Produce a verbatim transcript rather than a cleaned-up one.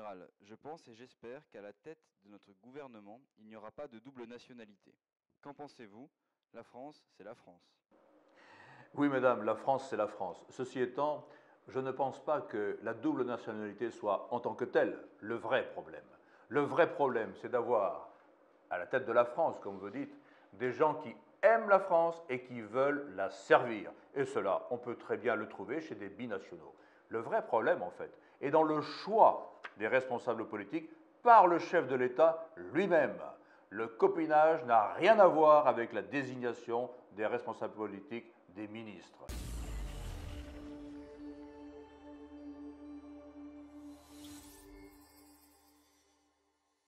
général, je pense et j'espère qu'à la tête de notre gouvernement, il n'y aura pas de double nationalité. Qu'en pensez-vous? La France, c'est la France. Oui, madame, la France, c'est la France. Ceci étant, je ne pense pas que la double nationalité soit en tant que telle le vrai problème. Le vrai problème, c'est d'avoir à la tête de la France, comme vous dites, des gens qui aiment la France et qui veulent la servir. Et cela, on peut très bien le trouver chez des binationaux. Le vrai problème, en fait, est dans le choix des responsables politiques par le chef de l'État lui-même. Le copinage n'a rien à voir avec la désignation des responsables politiques, des ministres.